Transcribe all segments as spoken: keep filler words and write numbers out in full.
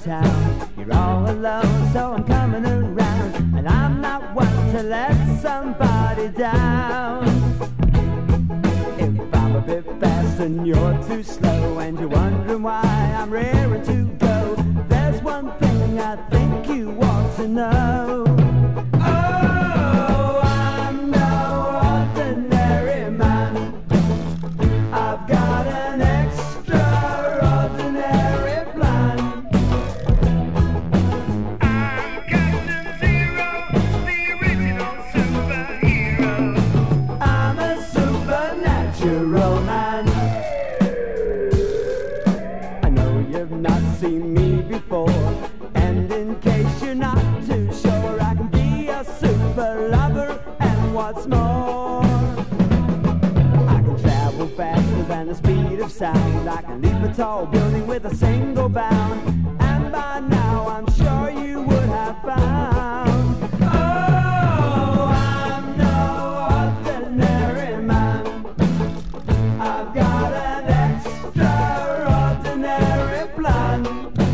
town. You're all alone, so I'm coming around, and I'm not one to let somebody down. If I'm a bit fast and you're too slow, and you're wondering why I'm raring to go, there's one thing I think you want to know. Oh, I'm no ordinary man. I've got an extraordinary plan. I'm Captain Zero, the original superhero. I'm a supernatural man. I know you've not seen me before, and in case you're not too sure, I can be a super lover, and what's more, I can travel faster than the speed of sound. I can leap a tall building with a single bound, and by now I'm sure you would have found. Oh, I'm no ordinary man. I've got an extraordinary plan.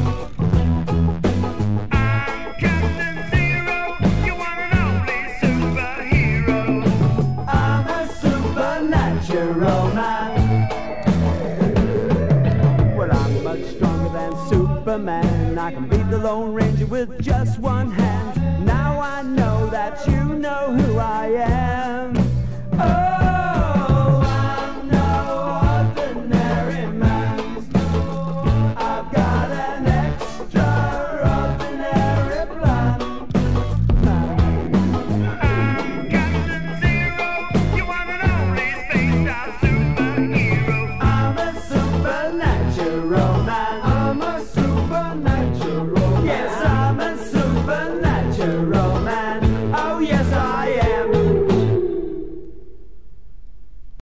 I'm Captain Zero, you one and only superhero. I'm a supernatural man. Well, I'm much stronger than Superman. I can beat the Lone Ranger with just one hand. Now I know that you know who I am.